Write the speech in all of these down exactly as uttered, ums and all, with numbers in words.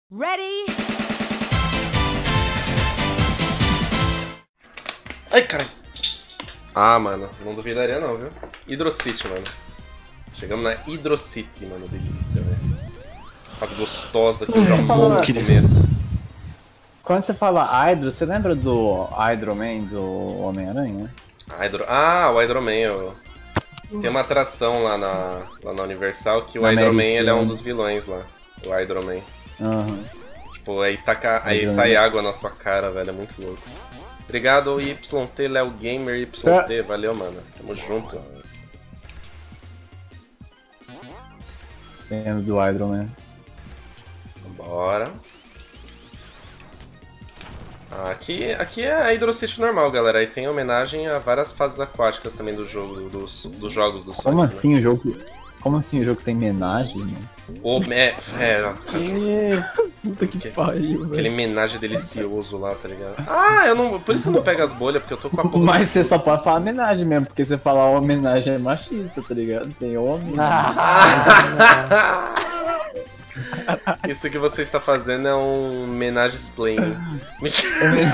Ready? Ai, caralho. Ah, mano, não duvidaria não, viu? Hydrocity, mano. Chegamos na Hydrocity, mano. Delícia, velho. As gostosas que já morro no começo. Quando você fala Hydro, você lembra do Hydro Man do Homem-Aranha? Hydro... Ah, o Hydro Man. Eu... Tem uma atração lá na, lá na Universal que o Na Hydro Man Magic, ele é um né? dos vilões lá. O Hydro Man. Aham. Tipo, aí, taca... aí Hydro sai Man. água na sua cara, velho. É muito louco. Obrigado, Y T, Léo Gamer, Y T. Valeu, mano. Tamo junto. Lembro do Hydro Man. Bora. Ah, aqui, aqui é a Hydrocity normal, galera. Aí tem homenagem a várias fases aquáticas também do jogo, dos, dos jogos do Sonic. Como né? assim o jogo. Como assim o jogo tem homenagem, mano? O, é, é, Puta que Que- pariu, aquele velho. homenagem delicioso lá, tá ligado? Ah, eu não. Por isso que eu não pego as bolhas, porque eu tô com a boca. Mas você só pode falar homenagem mesmo, porque você falar homenagem é machista, tá ligado? Tem homem. Isso que você está fazendo é um homenagem explaining. Mentira.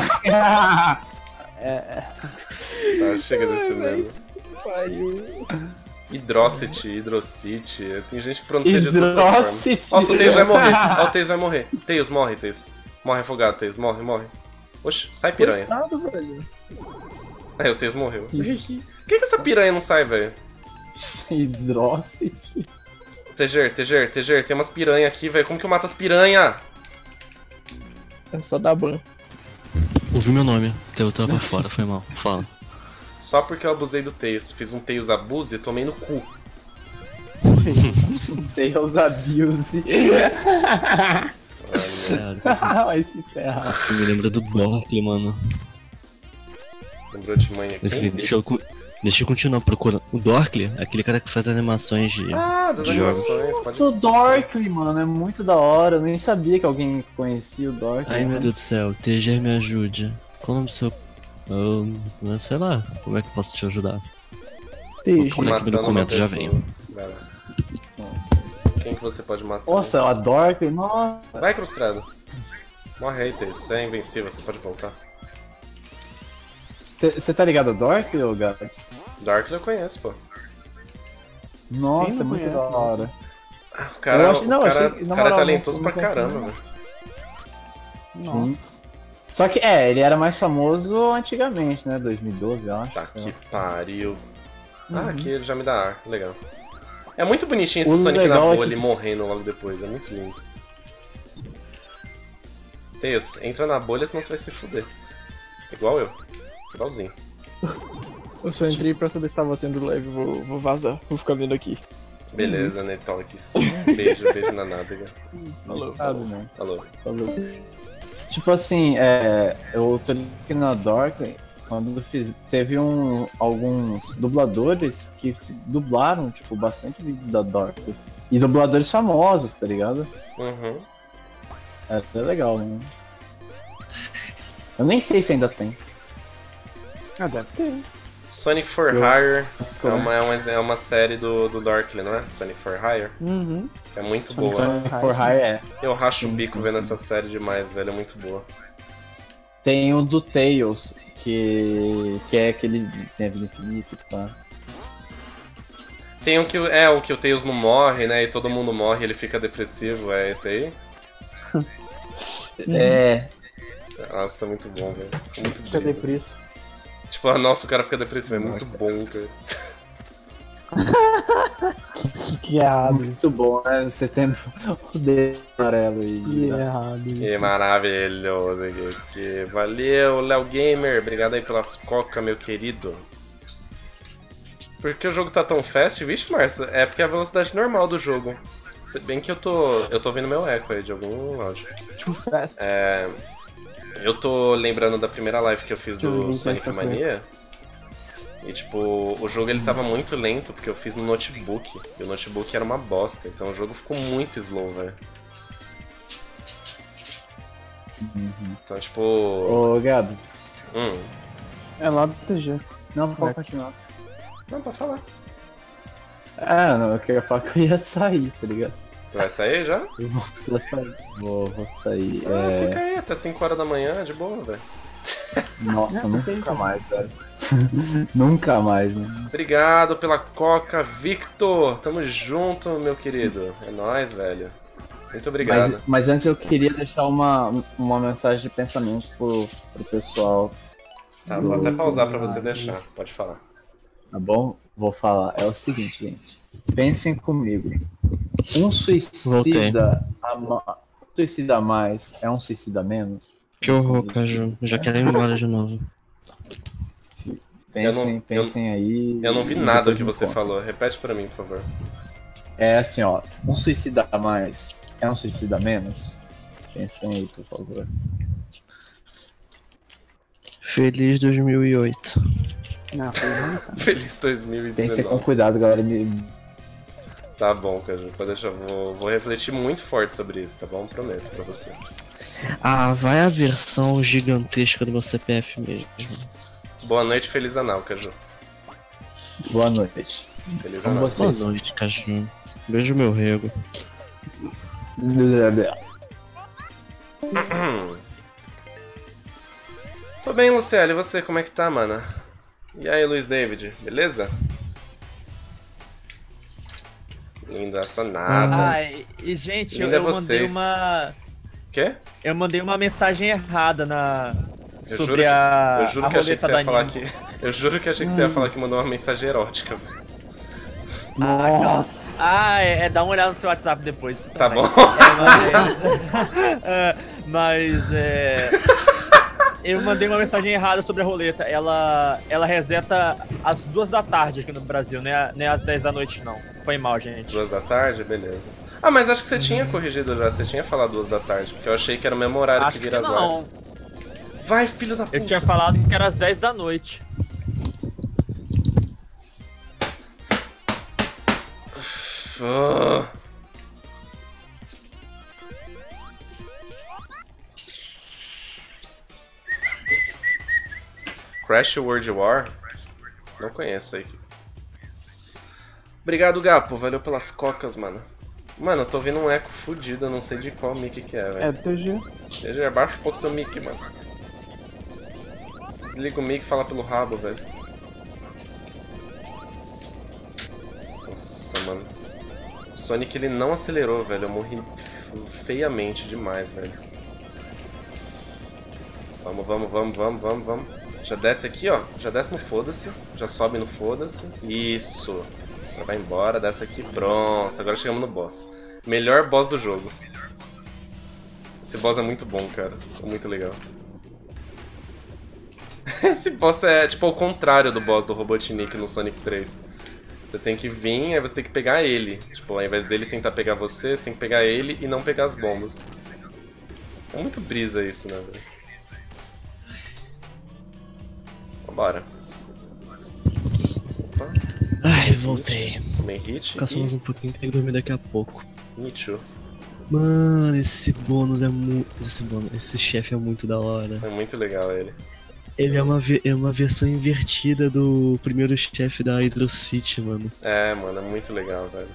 Tá, chega desse mesmo. Pariu. Hydrocity, Hydrocity. Tem gente que pronuncia de todas as Hydrocity. formas. Nossa, o Tails vai morrer. Ó, o Tails vai morrer. Tails, morre, Tails. Morre afogado, Tails. Morre, morre. Oxe, sai piranha. Coitado, velho. Aí o Tails morreu. Por que, que essa piranha não sai, velho? Hydrocity. Teger, Teger, Teger, tem umas piranha aqui, velho. Como que eu mato as piranha? É só dar ban. Ouvi meu nome, até eu tava fora, foi mal. Fala. Só porque eu abusei do Tails. Fiz um Tails abuse e tomei no cu. Tails Abuse. Ai, meu. Cara, Vai se ferrar. isso me lembra do Dorkly, mano. Lembrou de mãe aqui? Esse- deixa, eu, co- deixa eu continuar procurando. O Dorkly, aquele cara que faz animações de. Ah, das Jogos. animações. Pode... Nossa, o Dorkly, mano, é muito da hora. Eu nem sabia que alguém conhecia o Dorkly. Ai meu mano. Deus do céu, T G me ajude. Qual o nome do seu. Eu, eu sei lá, como é que eu posso te ajudar? T G. Como é que me Matando documento uma já pessoa. vem? Vai lá. Quem que você pode matar? Nossa, a Dorkly, nossa. Vai, Crustrado. Morre aí, Tails. Você é invencível, você pode voltar. Você tá ligado ao Dorkly, ô Gabs? Dark eu conheço, pô. Nossa, Quem é não muito conhece, da hora. O cara, Eu acho- não, o eu cara, achei que, na o cara é moral, talentoso não- pra não conhecia, caramba, não. velho. Sim. Só que, é, ele era mais famoso antigamente, né? dois mil e doze, eu acho. Tá sei que lá. pariu. Ah, Uhum. aqui ele já me dá ar, legal. É muito bonitinho esse O Sonic na legal é bolha que- e morrendo logo depois, é muito lindo. Tails, entra na bolha senão você vai se fuder. Igual eu. Igualzinho. Eu só entrei pra saber se tava tendo live, vou, vou vazar, vou ficar vendo aqui. Beleza, né, Talks. Beijo, beijo na nádega. Falou. Sabe, né? Falou. Falou. Tipo assim, é, eu tô ligado aqui na Dorkly, quando fiz, teve um, alguns dubladores que f- dublaram, tipo, bastante vídeos da Dorkly. E dubladores famosos, tá ligado? Uhum. É até legal, né? Eu nem sei se ainda tem. Ah, deve ter. Sonic for Eu- Hire é eu- uma, é uma, é uma série do, do Darkly, não é? Sonic for Hire. Uhum. É muito Sonic boa. Sonic for Hire é. Eu racho o Sim, bico sim, vendo sim. essa série demais, velho. É muito boa. Tem o do Tails, que, que é aquele tem a vida infinita e pá. Tem um que é o que o Tails não morre, né? E todo mundo morre e ele fica depressivo. É esse aí? É, Nossa, muito bom, velho. Muito Fica brisa. depresso. Tipo, ah, nossa, o cara fica depressivo. É muito bom, cara. Que errado. muito bom, né? Você tem o dedo amarelo aí. Que né? errado. Que maravilhoso. Que, que... Valeu, Léo Gamer. Obrigado aí pelas cocas, meu querido. Por que o jogo tá tão fast? Vixe, Márcio, é porque é a velocidade normal do jogo. Se bem que eu tô. Eu tô ouvindo meu eco aí de algum áudio. Too fast. É. Eu tô lembrando da primeira live que eu fiz Deixa eu do ver Sonic quem tá com Mania. E tipo, o jogo ele tava muito lento porque eu fiz no notebook. E o notebook era uma bosta, então o jogo ficou muito slow, velho. Uhum. Então, tipo. Ô, Gabs, Hum. É lá do T G. não, pode É. continuar. Não, pode falar. Ah, não, eu queria falar que eu ia sair, tá ligado? Tu vai sair já? Eu vou precisar sair. Vou, vou sair. Ah, é... fica aí, até cinco horas da manhã, de boa, velho. Nossa, nunca mais, velho. Nunca mais, né? Obrigado pela coca, Victor. Tamo junto, meu querido. É nóis, velho. Muito obrigado. Mas, mas antes eu queria deixar uma, uma mensagem de pensamento pro, pro pessoal. Tá, do- vou até pausar pra do- você deixar. Pode falar. Tá bom? Vou falar. É o seguinte, gente. Pensem comigo. Um suicida a, ma... um suicida a mais é um suicida a menos? Que horror, Caju. Já quero ir embora de novo. Pensem, Eu não- pensem aí. Eu não vi e nada depois que me você contem. falou. Repete pra mim, por favor. É assim, ó. Um suicida a mais é um suicida a menos? Pensem aí, por favor. Feliz dois mil e oito. Não, foi não, Feliz dois mil e Pensem com dezenove. cuidado, galera. Me... Tá bom, Caju. Pode deixar. Vou, vou refletir muito forte sobre isso, tá bom? Prometo pra você. Ah, vai a versão gigantesca do meu C P F mesmo. Boa noite, feliz anal, Caju. Boa noite. Feliz Como anal. Boa vocês? noite, Caju. Beijo meu rego. Tô bem, Luciele. E você, como é que tá, mana? E aí, Luiz David, beleza? Linda, só nada. Ah, e, e, gente, eu, Linda eu mandei vocês. uma. Quê? Eu mandei uma mensagem errada na. Eu sobre juro que- a. Eu juro a que achei que roleta você da ia falar Nina. que. Eu juro que achei que você ia falar que mandou uma mensagem erótica. Nossa! Ah, é, é, dá uma olhada no seu WhatsApp depois. Tá bom. É, mas. é, mas é. Eu mandei uma mensagem errada sobre a roleta. Ela, ela reseta às duas da tarde aqui no Brasil, né? Nem às dez da noite, não. Foi mal, gente. Duas da tarde, beleza. Ah, mas acho que você tinha corrigido já, você tinha falado duas da tarde, porque eu achei que era o mesmo horário Acho que vira que as não. lives. Vai, filho da puta! Eu tinha falado que era às dez da noite. Ah. Crash World War? Não conheço aí. Obrigado, Gapo. Valeu pelas cocas, mano. Mano, eu tô ouvindo um eco fudido, eu não sei de qual mic que é, É velho. do T G. Deixa eu abaixa um pouco seu mic, mano. Desliga o mic e fala pelo rabo, velho. Nossa, mano. O Sonic, ele não acelerou, velho. Eu morri feiamente demais, velho. Vamos, vamos, vamos, vamos, vamos, vamos. Já desce aqui, ó. Já desce no foda-se. Já sobe no foda-se. Isso. Já vai embora, desce aqui. Pronto. Agora chegamos no boss. Melhor boss do jogo. Esse boss é muito bom, cara. É muito legal. Esse boss é tipo ao contrário do boss do Robotnik no Sonic três. Você tem que vir, aí você tem que pegar ele. Tipo, ao invés dele tentar pegar você, você tem que pegar ele e não pegar as bombas. É muito brisa isso, né, velho? Vambora. Opa, Ai, voltei. main hit Caçamos um pouquinho que tem que dormir daqui a pouco. e me too. Mano, esse bônus é muito. Esse bônus, esse chefe é muito da hora. É muito legal ele. Ele é uma, ve- é uma versão invertida do primeiro chefe da Hydro City, mano. É, mano, é muito legal, velho.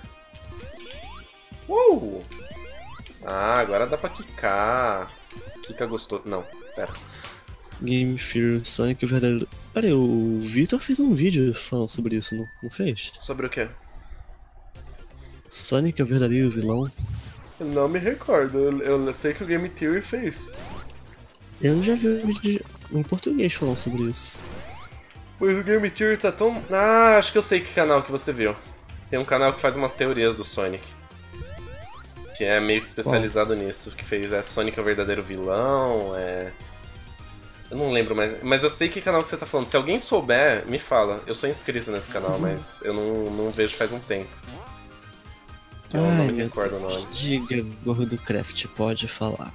Uh! Ah, agora dá pra quicar. Kika gostou. Não, pera. Game Fear, Sonic o verdadeiro. Pera aí, o Victor fez um vídeo falando sobre isso, não, não fez? Sobre o quê? Sonic é o verdadeiro vilão? Eu não me recordo, eu, eu sei que o Game Theory fez. Eu já vi um vídeo de- em português falando sobre isso. Pois o Game Theory tá tão... Ah, acho que eu sei que canal que você viu. Tem um canal que faz umas teorias do Sonic. Que é meio que especializado nisso. Que fez é Sonic é o verdadeiro vilão, é... Eu não lembro mais, mas eu sei que canal que você tá falando. Se alguém souber, me fala. Eu sou inscrito nesse canal, mas eu não, não vejo faz um tempo. Eu não me meu recordo o nome. Diga, Gordo Craft, pode falar.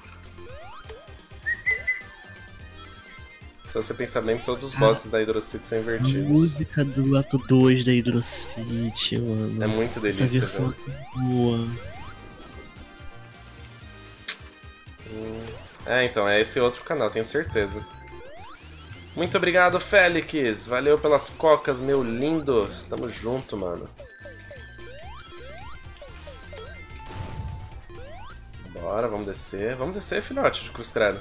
Se você pensar bem, todos os bosses da Hydro City são A invertidos. música do ato dois da Hydro City, mano. É muito Essa delícia, versão velho. é boa. É, então, é esse outro canal, tenho certeza. Muito obrigado, Félix. Valeu pelas cocas, meu lindo. Tamo junto, mano. Bora, vamos descer. Vamos descer, filhote de cruz credo.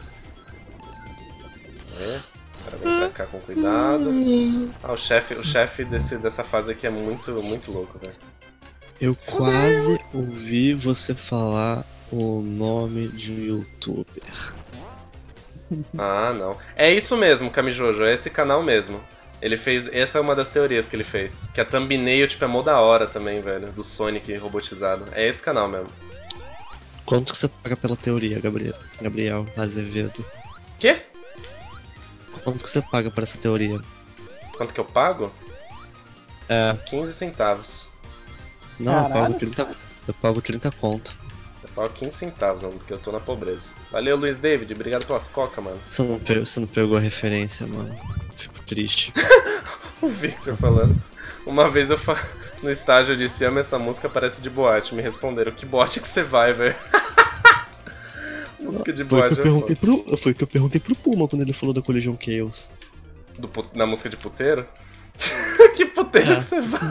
É. Agora vem pra cá com cuidado. Ah, o chefe, o chefe desse, dessa fase aqui é muito, muito louco, velho. Eu quase ouvi você falar o nome de um youtuber. Ah, não. É isso mesmo, Kamijojo, é esse canal mesmo. Ele fez. Essa é uma das teorias que ele fez. Que a thumbnail, tipo, é mó da hora também, velho. Do Sonic robotizado. É esse canal mesmo. Quanto que você paga pela teoria, Gabriel? Gabriel Azevedo? Quê? Quanto que você paga por essa teoria? Quanto que eu pago? É. quinze centavos. Não, eu Caralho. pago trinta. Eu pago trinta conto. Eu pago quinze centavos, mano, porque eu tô na pobreza. Valeu, Luiz David. Obrigado pelas cocas, mano. Você não, pegou, você não pegou a referência, mano. Fico triste. O Victor falando. Uma vez eu fa... no estágio eu disse, ama essa música, parece de boate. Me responderam, que boate que você vai, velho? Música de Foi o boate. que eu perguntei pro, foi o que eu perguntei pro Puma quando ele falou da Collision Chaos. Do pu- Na música de puteiro? Que puteiro É. que você vai?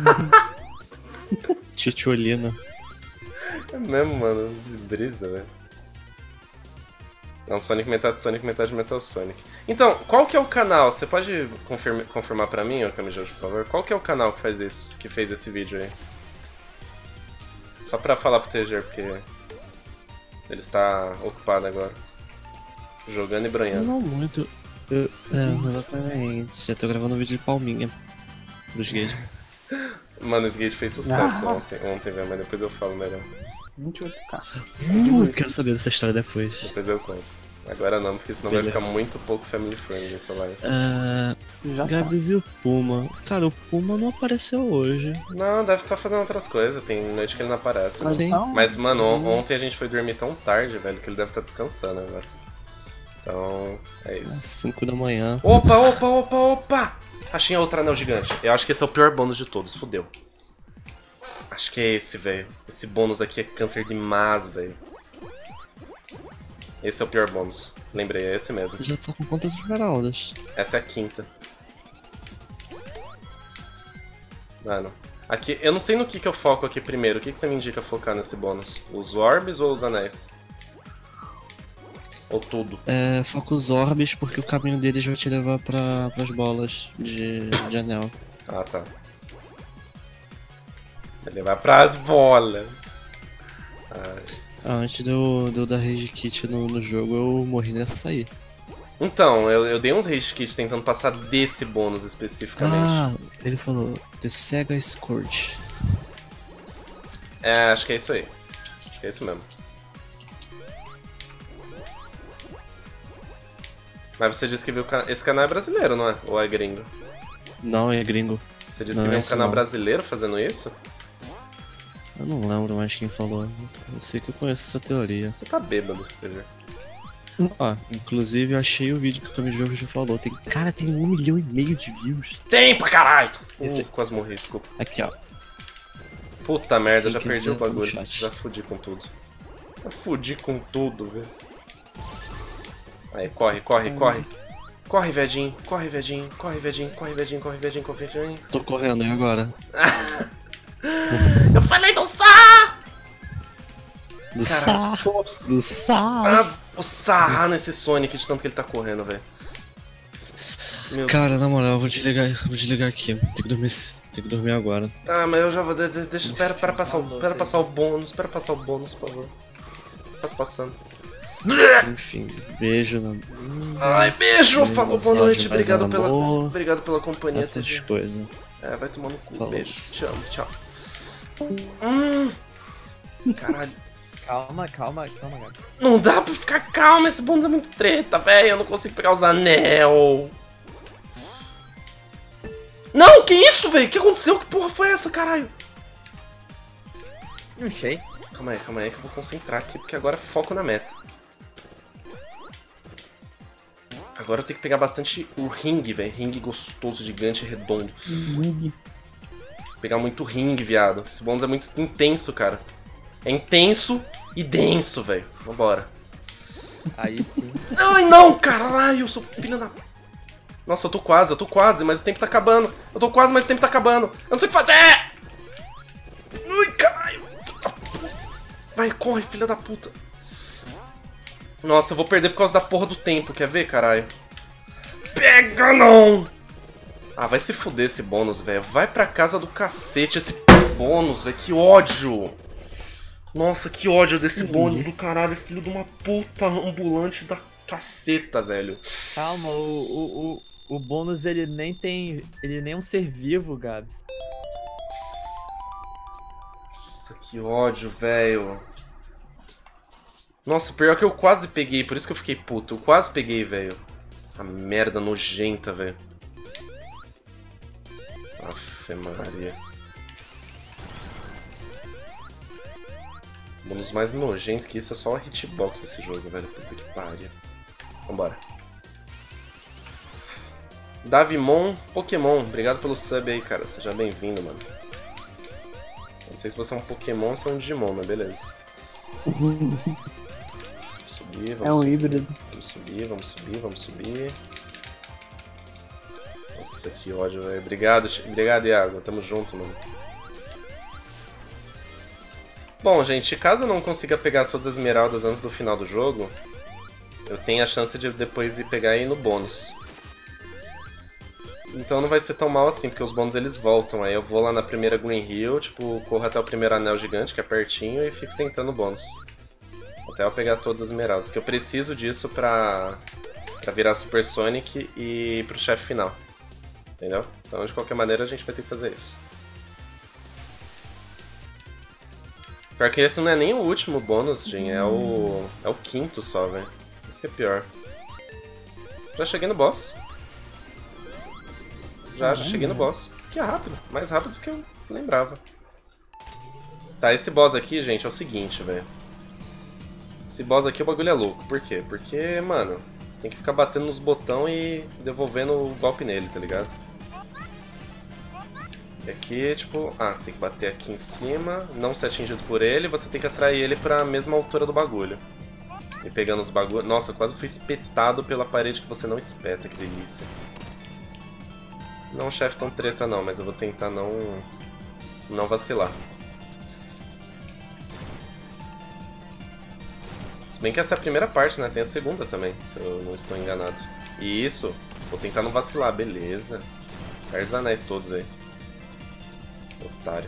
Titiolina. É mesmo, mano. De brisa, velho. Não, Sonic metade Sonic, metade Metal Sonic. Então, qual que é o canal? Você pode confirma, confirmar pra mim, ô Kamijojo, por favor? Qual que é o canal que faz isso? Que fez esse vídeo aí? Só pra falar pro T G, porque ele está ocupado agora. Jogando e bronhando. Não muito. Eu- é, exatamente. Já tô gravando um vídeo de palminha. Dos gays. Mano, esse Gate fez sucesso Ah. ontem, ontem, velho, mas depois eu falo melhor. vinte e oito K. Uh, quero saber dessa história depois. Depois eu conto. Agora não, porque senão vai Beleza. ficar muito pouco family friendly essa live. Ah, Já tá. Gabs e o Puma. Cara, o Puma não apareceu hoje. Não, deve estar fazendo outras coisas, tem noite que ele não aparece. Sim. Então, Mas, mano, on- ontem a gente foi dormir tão tarde, velho, que ele deve estar descansando agora. Então, é isso. cinco da manhã. Opa, opa, opa, opa! Achei outro anel gigante. Eu acho que esse é o pior bônus de todos, fodeu. Acho que é esse, velho. Esse bônus aqui é câncer de mas, velho. Esse é o pior bônus. Lembrei, é esse mesmo. Já tá com quantas esmeraldas? Essa é a quinta. Mano, aqui, eu não sei no que, que eu foco aqui primeiro. O que, que você me indica focar nesse bônus? Os orbes ou os anéis? Ou tudo? É, foca os orbes porque o caminho deles vai te levar pra, pras bolas de, de anel. Ah, tá. Ele vai pras bolas. Ai. Ah, antes de eu, de eu dar rage kit no, no jogo, eu morri nessa aí. Então, eu, eu dei uns rage kits tentando passar desse bônus especificamente. Ah, ele falou The Sega Scourge. É, acho que é isso aí. Acho que é isso mesmo. Mas você disse que viu o canal. Esse canal é brasileiro, não é? Ou é gringo? Não, é gringo. Você disse Não, que viu um esse canal não. brasileiro fazendo isso? Eu não lembro mais quem falou. Eu sei que eu conheço essa teoria. Você tá bêbado, quer dizer. Ó, inclusive eu achei o vídeo que o Kamijojo já falou. Tem, cara, tem um milhão e meio de views. Tem pra caralho! Esse- Uh, quase morri, desculpa. Aqui, ó. Puta merda, Quem já perdi o quiser, tá no bagulho. chat. Já fudi com tudo. Já fudi com tudo, velho. Aí, corre, corre, corre. Corre, Vedinho, corre, Vedinho, corre, Vedinho, corre, Vedinho, corre, Vedinho, corre, Vedinho. Tô correndo, e agora? Eu falei do Sá! Do Caralho. Sá! Do Sá! Ah, vou sarrar nesse Sonic de tanto que ele tá correndo, velho. Meu Cara, Deus. na moral, eu vou desligar, eu vou desligar aqui. Tem que dormir, tem que dormir agora. Ah, mas eu já vou. de- de- Deixa, espera, espera passar o, espera passar o bônus, espera passar o bônus, por favor. Passa passando. Enfim, beijo na. Ai, beijo! Falou, boa noite, Mensagem, obrigado mais pela, amor. obrigado pela companhia. Essas T G. coisas. É, vai tomar no cu, Falou. beijo. Te amo, tchau. Hum. Caralho. Calma, calma, calma, Gabi. Não dá pra ficar calmo, esse bônus é muito treta, velho. Eu não consigo pegar os anel. Não, que isso, velho? O que aconteceu? Que porra foi essa, caralho? Não sei. Calma aí, calma aí que eu vou concentrar aqui, porque agora foco na meta. Agora eu tenho que pegar bastante o ringue, velho. Ringue gostoso, gigante, redondo. Pegar muito ringue, viado. Esse bônus é muito intenso, cara. É intenso e denso, velho. Vambora. Aí sim. Ai, não, caralho, eu sou filha da... Nossa, eu tô quase, eu tô quase, mas o tempo tá acabando. Eu tô quase, mas o tempo tá acabando. Eu não sei o que fazer! Ai, caralho. Vai, corre, filha da puta. Nossa, eu vou perder por causa da porra do tempo, quer ver, caralho? Pega não! Ah, vai se fuder esse bônus, velho. Vai pra casa do cacete esse bônus, velho. Que ódio! Nossa, que ódio desse bônus do caralho, filho de uma puta ambulante da caceta, velho. Calma, o, o, o, o bônus ele nem tem. Ele nem é um ser vivo, Gabs. Nossa, que ódio, velho. Nossa, pior que eu quase peguei, por isso que eu fiquei puto. Eu quase peguei, velho. Essa merda nojenta, velho. Afe Maria. Bônus mais nojento que isso é só a hitbox desse jogo, velho. Puta que pariu. Vambora. Davimon Pokémon, obrigado pelo sub aí, cara. Seja bem-vindo, mano. Não sei se você é um Pokémon ou se é um Digimon, mas beleza. Vamos subir, vamos É um subir. híbrido. Vamos subir, vamos subir, vamos subir. Nossa, que ódio, velho. Obrigado, obrigado, Iago. Tamo junto, mano. Bom, gente, caso eu não consiga pegar todas as esmeraldas antes do final do jogo, eu tenho a chance de depois ir pegar aí no bônus. Então não vai ser tão mal assim, porque os bônus eles voltam. Aí eu vou lá na primeira Green Hill, tipo, corro até o primeiro anel gigante, que é pertinho, e fico tentando o bônus. Até eu pegar todas as esmeraldas, que eu preciso disso pra, pra virar Super Sonic e ir pro chefe final. Entendeu? Então de qualquer maneira a gente vai ter que fazer isso. Pior que esse não é nem o último bônus, gente, é o. é o quinto só, velho. Isso que é pior. Já cheguei no boss. Já, já cheguei no boss. Que é rápido, mais rápido do que eu lembrava. Tá, esse boss aqui, gente, é o seguinte, velho. Esse boss aqui o bagulho é louco. Por quê? Porque, mano, você tem que ficar batendo nos botões e devolvendo o golpe nele, tá ligado? E aqui, tipo, ah, tem que bater aqui em cima, não ser atingido por ele, você tem que atrair ele pra mesma altura do bagulho. E pegando os bagulhos... Nossa, eu quase fui espetado pela parede que você não espeta, que delícia. Não, chefe, tão treta não, mas eu vou tentar não... não vacilar. Se bem que essa é a primeira parte, né? Tem a segunda também, se eu não estou enganado. E isso, vou tentar não vacilar, beleza. Perde os anéis todos aí. Otário.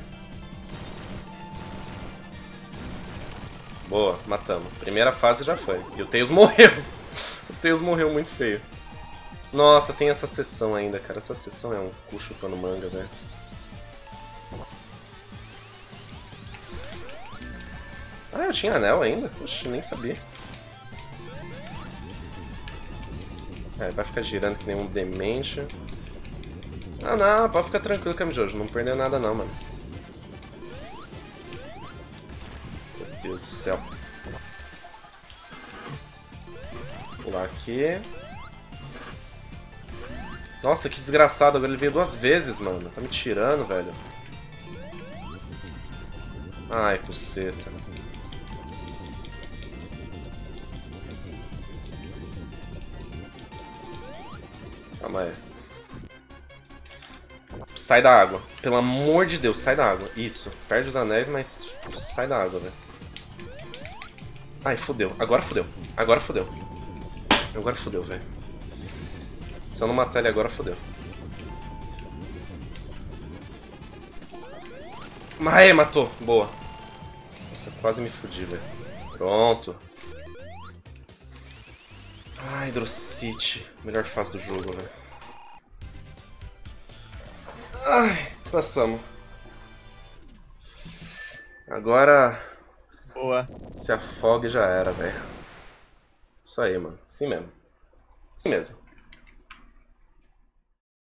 Boa, matamos. Primeira fase já foi. E o Tails morreu. O Tails morreu muito feio. Nossa, tem essa sessão ainda, cara. Essa sessão é um cu chupando manga, velho. Ah, eu tinha anel ainda? Poxa, nem sabia. É, vai ficar girando que nem um demente. Ah não, pode ficar tranquilo, Kamijojo, não perdeu nada não, mano. Meu Deus do céu. Pular aqui. Nossa, que desgraçado, agora ele veio duas vezes, mano. Tá me tirando, velho. Ai, puceta. Calma aí. Sai da água. Pelo amor de Deus, sai da água. Isso. Perde os anéis, mas sai da água, velho. Ai, fodeu. Agora fodeu. Agora fodeu. Agora fodeu, velho. Se eu não matar ele agora, fodeu. Aê, matou. Boa. Nossa, quase me fudi, velho. Pronto. Ai, Hydrocity. Melhor fase do jogo, velho. Ai, passamos. Agora... Boa. Se afoga e já era, velho. Isso aí, mano. Assim mesmo. Assim mesmo.